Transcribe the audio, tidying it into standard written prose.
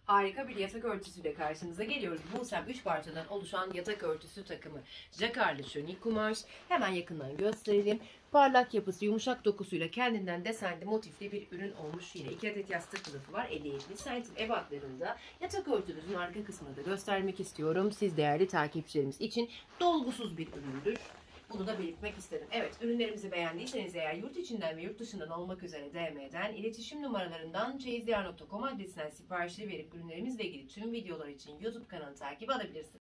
Harika bir yatak örtüsüyle karşınıza geliyoruz. Bulsem 3 parçadan oluşan yatak örtüsü takımı. Jakarlı şönik kumaş. Hemen yakından gösterelim. Parlak yapısı, yumuşak dokusuyla kendinden desenli, motifli bir ürün olmuş. Yine 2 adet yastık kılıfı var. 50-70 santim ebatlarında. Yatak örtümüzün arka kısmını da göstermek istiyorum. Siz değerli takipçilerimiz için dolgusuz bir üründür. Bunu da belirtmek isterim. Evet, ürünlerimizi beğendiyseniz eğer yurt içinden ve yurt dışından olmak üzere DM'den, iletişim numaralarından çeyizdiyar.com adresinden siparişleri verip ürünlerimizle ilgili tüm videolar için YouTube kanalı takip alabilirsiniz.